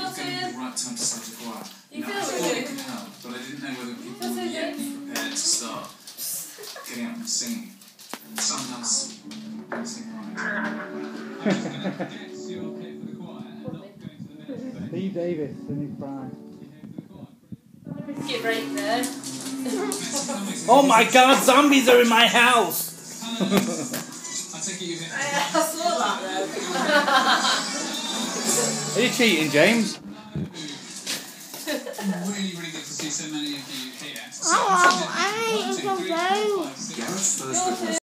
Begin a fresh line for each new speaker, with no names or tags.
was getting the right time to start the choir.
You
I thought it could help, but I didn't know whether people would yet be prepared to start getting up and singing. Someone else will sing right.
Steve Davis and his bride.
Get right there.
Oh my god, zombies are in my house!
I take it you didn't.
I saw that though.
Are you cheating, James?
Really, really good to see so many of you here.
Oh, I ate a